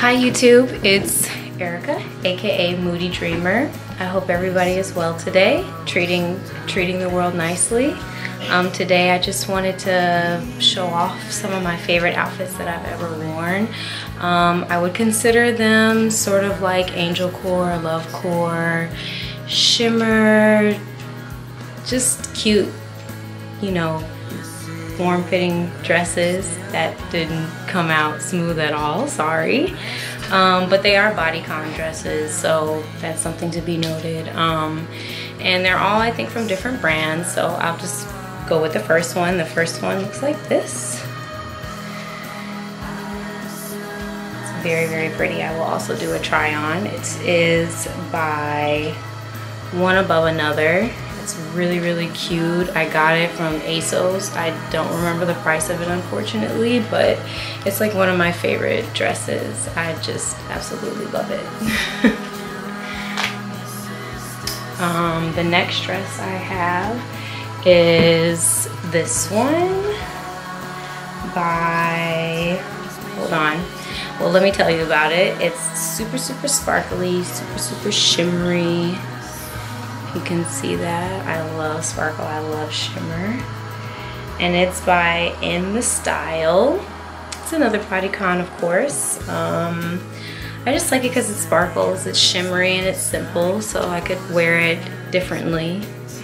Hi YouTube, it's Erica, aka Moody Dreamer. I hope everybody is well today, treating the world nicely. Today I just wanted to show off some of my favorite outfits that I've ever worn. I would consider them sort of like angel core, love core, shimmer, just cute, you know, form-fitting dresses that didn't come out smooth at all, sorry. But they are bodycon dresses, so that's something to be noted. And they're all, I think, from different brands, so I'll just go with the first one. The first one looks like this. It's very, very pretty. I will also do a try on. It is by One Above Another. It's really, really cute. I got it from ASOS. I don't remember the price of it, unfortunately, but it's like one of my favorite dresses. I just absolutely love it. The next dress I have is this one by, hold on. Well, let me tell you about it. It's super, super sparkly, super, super shimmery. You can see that. I love sparkle, I love shimmer. And it's by In The Style. It's another bodycon, of course. I just like it because it sparkles, it's shimmery, and it's simple, so I could wear it differently.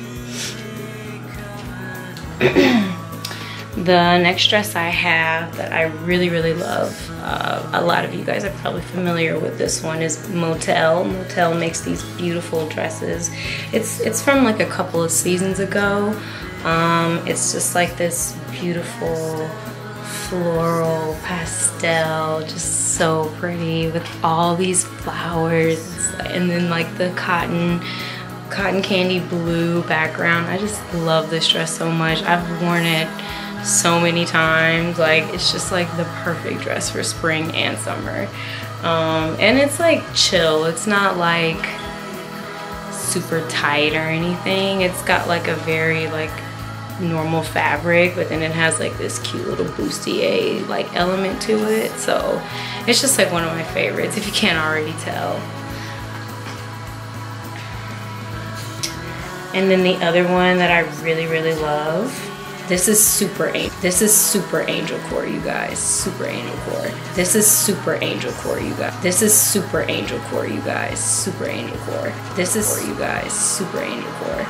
The next dress I have that I really, really love, a lot of you guys are probably familiar with this one, is Motel. Motel makes these beautiful dresses. It's from like a couple of seasons ago. It's just like this beautiful floral pastel, just so pretty with all these flowers, and then like the cotton candy blue background. I just love this dress so much. I've worn it so many times. Like, it's just like the perfect dress for spring and summer. And it's like chill. It's not like super tight or anything. It's got like a very like normal fabric, but then it has like this cute little bustier like element to it. So it's just like one of my favorites, if you can't already tell. And then the other one that I really, really love, this is super angel core, you guys. Super angel core. This is super angel core, you guys. This is super angel core, you guys. Super angel core. This is for you guys. Super angel core.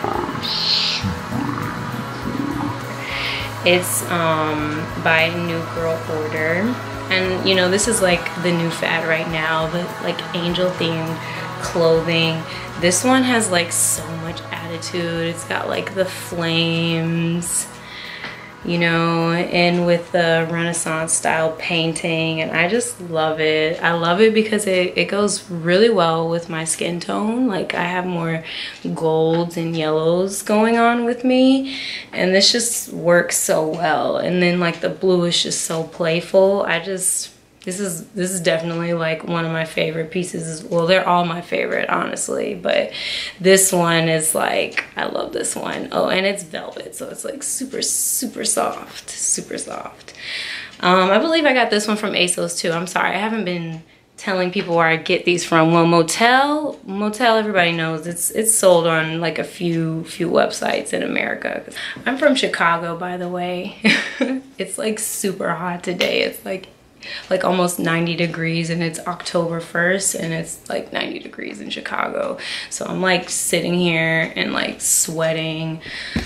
It's by New Girl Order, and you know, this is like the new fad right now, the like angel themed clothing. This one has like so much attitude. It's got like the flames, you know, and with the Renaissance style painting, and I just love it. I love it because it goes really well with my skin tone. Like, I have more golds and yellows going on with me, and this just works so well. And then like the blue is just so playful. This is definitely like one of my favorite pieces. Well, they're all my favorite, honestly, but this one is like, I love this one. Oh, and it's velvet, so it's like super, super soft, super soft. I believe I got this one from ASOS too. I'm sorry, I haven't been telling people where I get these from. Well, Motel, everybody knows it's sold on like a few websites in America. I'm from Chicago, by the way. It's like super hot today. It's like almost 90 degrees, and it's October 1st, and it's like 90 degrees in Chicago. So I'm like sitting here and like sweating.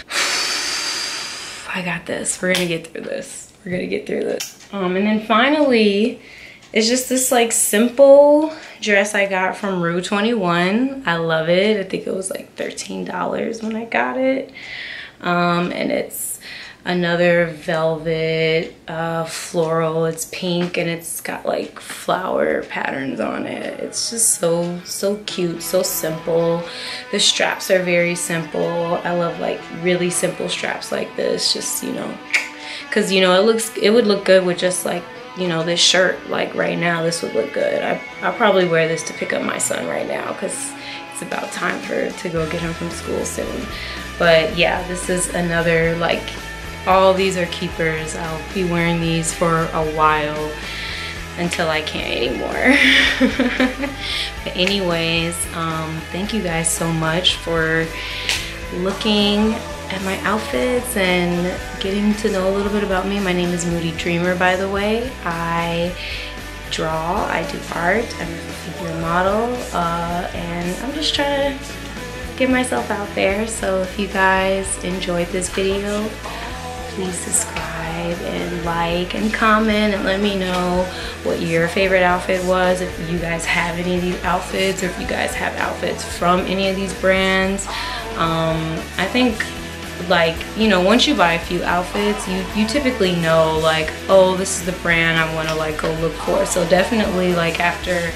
I got this. We're gonna get through this. We're gonna get through this. And then finally, it's just this like simple dress I got from Rue 21. I love it. I think it was like $13 when I got it. And it's another velvet floral. It's pink, and it's got like flower patterns on it. It's just so cute, so simple. The straps are very simple. I love like really simple straps like this, just, you know, because, you know, it would look good with just like, you know, this shirt. Like right now, this would look good. I'll probably wear this to pick up my son right now, because it's about time to go get him from school soon. But yeah, this is another like, all these are keepers. I'll be wearing these for a while. until I can't anymore. But anyways, thank you guys so much for looking at my outfits and getting to know a little bit about me. My name is Moody Dreamer, by the way. I draw, I do art, I'm a figure model, and I'm just trying to get myself out there. So if you guys enjoyed this video, please subscribe and like and comment and let me know what your favorite outfit was, if you guys have any of these outfits, or if you guys have outfits from any of these brands. I think, like, you know, once you buy a few outfits, you typically know, like, oh, this is the brand I want to like go look for. So definitely, like, after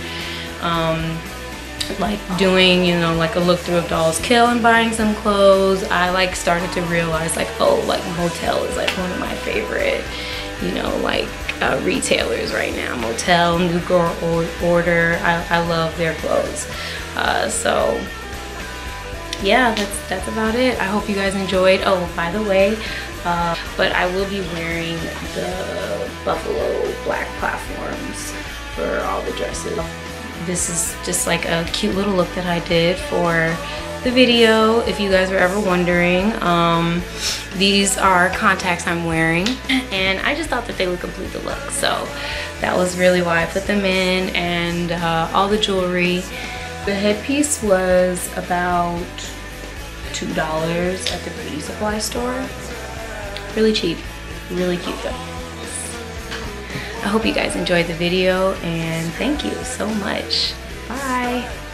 like doing, you know, like a look through of Dolls Kill and buying some clothes, I like started to realize, like, oh, like Motel is like one of my favorite, you know, like retailers right now. Motel, New Girl Order, I love their clothes. So yeah, that's about it. I hope you guys enjoyed. Oh, by the way, but I will be wearing the buffalo black platforms for all the dresses. This is just like a cute little look that I did for the video, if you guys were ever wondering. These are contacts I'm wearing, and I just thought that they would complete the look, so that was really why I put them in. And all the jewelry, the headpiece was about $2 at the beauty supply store. Really cheap, really cute though. I hope you guys enjoyed the video, and thank you so much. Bye.